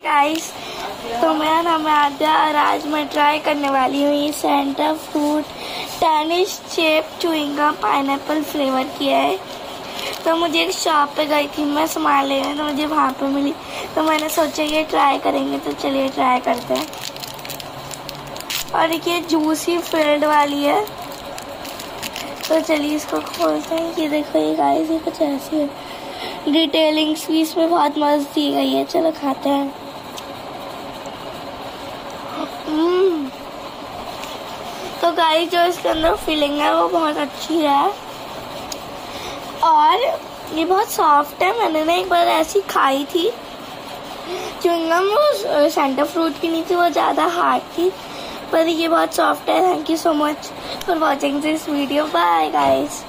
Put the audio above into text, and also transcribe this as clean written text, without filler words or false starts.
Guys, तो मेरा नाम है आद्या और आज मैं ट्राई करने वाली हूँ ये centre fruit tennis shape chewing gum pineapple flavour किया है। तो मुझे एक शॉप पे गई थी मैं सामान लेने, तो मुझे वहाँ पे मिली, तो मैंने सोचा ये ट्राई करेंगे, तो चलिए ट्राई करते हैं। और ये जूसी फिल्ड वाली है, तो चलिए इसको खोलते हैं। ये देखो ये गाइस, ये कुछ ऐसी है, डिटेलिंग्स भी इसमें बहुत मस्त दी गई है। चलो खाते हैं। तो गाइस जो इसके अंदर फीलिंग है वो बहुत अच्छी है और ये बहुत सॉफ्ट है। मैंने ना एक बार ऐसी खाई थी च्युइंगम, वो सेंटर फ्रूट की नहीं थी, वो ज़्यादा हार्ड थी, पर ये बहुत सॉफ्ट है। Thank you so much for watching this video. Bye guys.